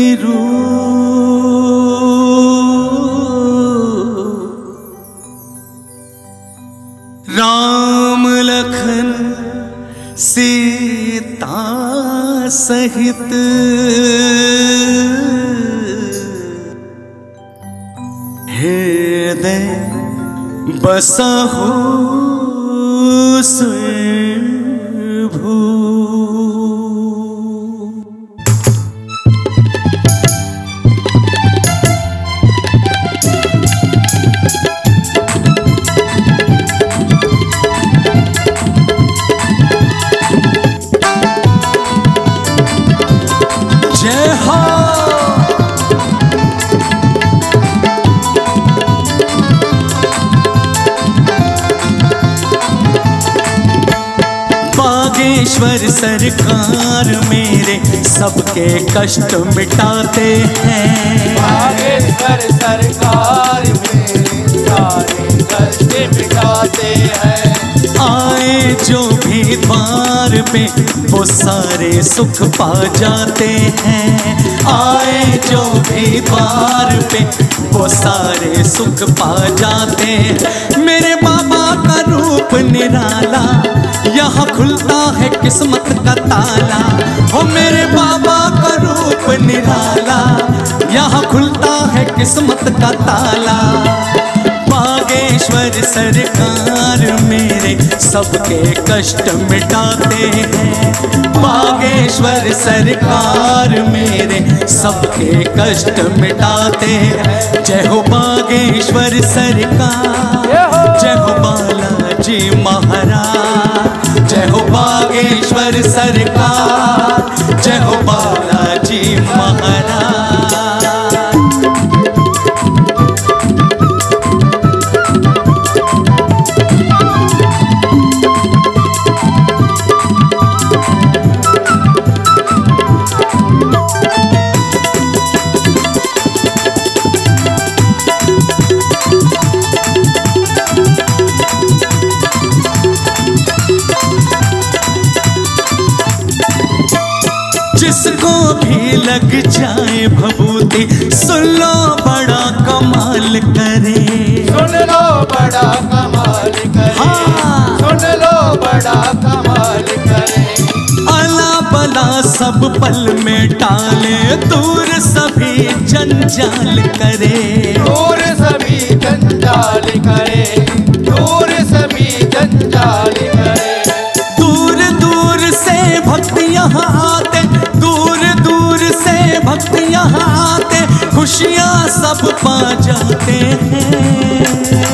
राम लखन सीता सहित हृदय बसहु स्वयंभू। जय हो। बागेश्वर सरकार मेरे सबके कष्ट मिटाते हैं। बागेश्वर सरकार मेरे सारे कष्ट मिटाते हैं। आए जो भी द्वार पे वो सारे सुख पा जाते हैं। आए जो भी द्वार पे वो सारे सुख पा जाते हैं। मेरे बाबा का रूप निराला यहाँ खुलता है किस्मत का ताला। हो मेरे बाबा का रूप निराला यहाँ खुलता है किस्मत का ताला। बागेश्वर सरकार मेरे सबके कष्ट मिटाते हैं। बागेश्वर सरकार मेरे सबके कष्ट मिटाते हैं। जय हो बागेश्वर सरकार, जय हो बालाजी महाराज। जय हो बागेश्वर सरकार, जय हो बालाजी महाराज। जिसको भी लग जाए भभूति सुन लो बड़ा कमाल करे। सुन लो बड़ा कमाल करे। हाँ। सुन लो बड़ा कमाल करे। अला बला सब पल में टाले दूर सभी जंजाल करे। दूर सभी जंजाल करे। दूर सभी जंजाल करे। दूर दूर से भक्त यहाँ आते, दूर दूर से भक्त यहाँ आते, खुशियाँ सब पा जाते हैं।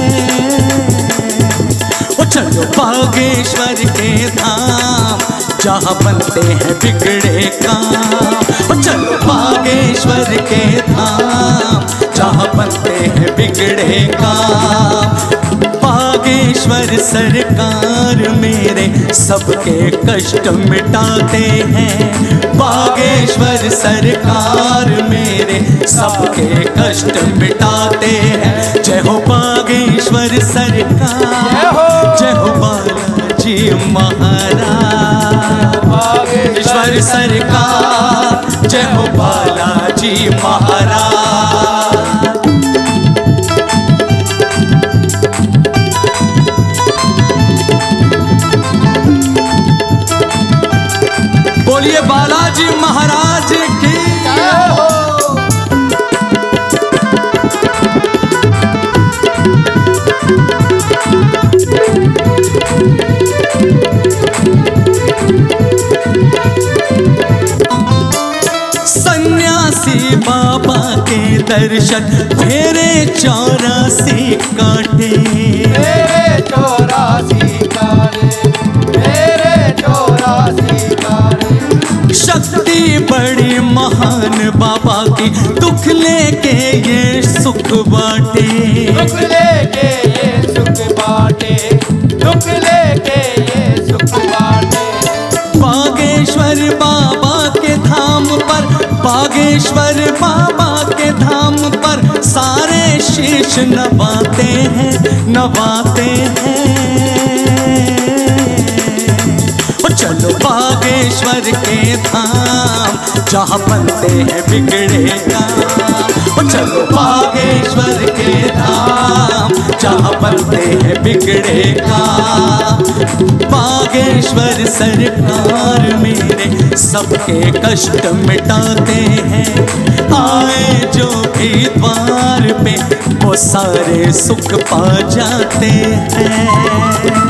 ओ चलो बागेश्वर के धाम जहाँ बनते हैं बिगड़े काम। ओ चलो बागेश्वर के धाम जहाँ बनते हैं बिगड़े काम। बागेश्वर सरकार मेरे सबके कष्ट मिटाते हैं। बागेश्वर सरकार मेरे सबके कष्ट मिटाते हैं। जय हो बागेश्वर सरकार, जय हो बालाजी महाराज। बागेश्वर सरकार, जय हो बालाजी महाराज। बोलिए बालाजी महाराज की। सन्यासी बाबा के दर्शन फेरे 84 काटे। मेरे 84 काटे। मेरे 84 काटे। शक्ति बड़ी महान बाबा की, दुख लेके ये सुख बाटे। दुख लेके ये सुख बाटे। दुख लेके ये सुख बाटे। बागेश्वर बाबा के धाम पर, बागेश्वर बाबा के धाम पर सारे शीश नवाते हैं, नवाते हैं। चलो बागेश्वर के धाम जहाँ बनते हैं बिगड़े काम। चलो बागेश्वर के धाम, जहाँ बनते हैं बिगड़े काम। बागेश्वर सरकार मेरे सबके कष्ट मिटाते हैं। आए जो भी द्वार पे वो सारे सुख पा जाते हैं।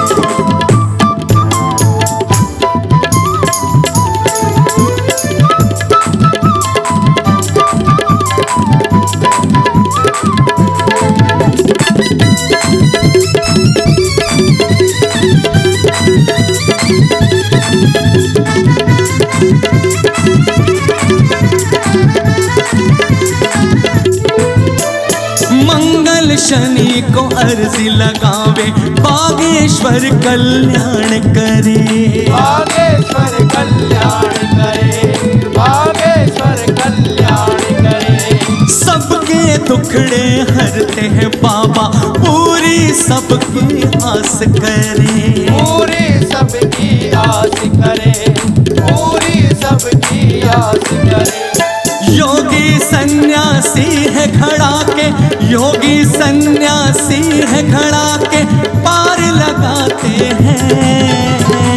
मंगल शनि को अर्जी लगावे, बागेश्वर कल्याण करे। बागेश्वर कल्याण करे, बागेश्वर कल्याण करे। सबके दुखड़े हरते हैं बाबा, पूरी सबकी आस करे। पूरी सबकी आस करे, पूरी सबकी आस करे। योगी सन्यासी है खड़ा के, योगी सन्यासी है खड़ा के पार लगाते हैं।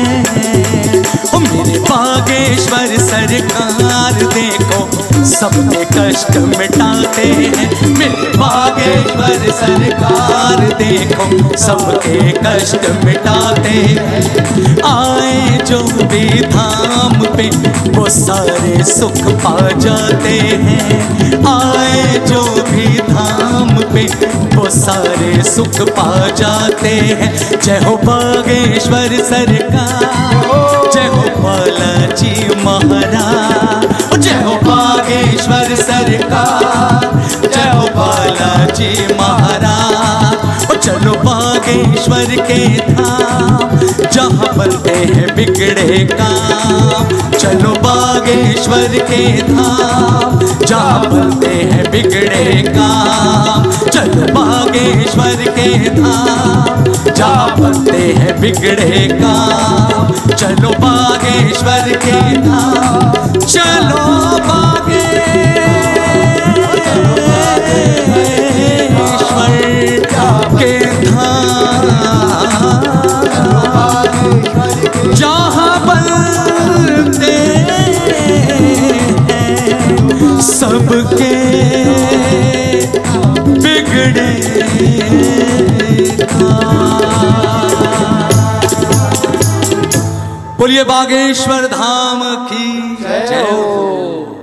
ओ मेरे बागेश्वर सरकार देखो सबके कष्ट मिटाते हैं। मेरे बागेश्वर सरकार देखो सबके कष्ट मिटाते हैं। आए जो भी धाम पे वो सारे सुख पा जाते हैं। आए जो भी धाम पे वो सारे सुख पा जाते हैं। जय हो बागेश्वर सरकार, जय हो बालाजी महाराज। जय हो बागेश्वर सरकार, जय हो बालाजी महाराज। चलो बागेश्वर के धाम, जहाँ बनते हैं बिगड़े काम। चलो बागेश्वर के धाम, जहाँ बनते हैं बिगड़े काम। चलो बागेश्वर के धाम, जहाँ बनते हैं बिगड़े काम। चलो बागेश्वर के धाम, चलो बागेश्वर के धाम, जहाँ बनते हैं सबके बिगड़े काम। बोलिए बागेश्वर धाम की जय हो।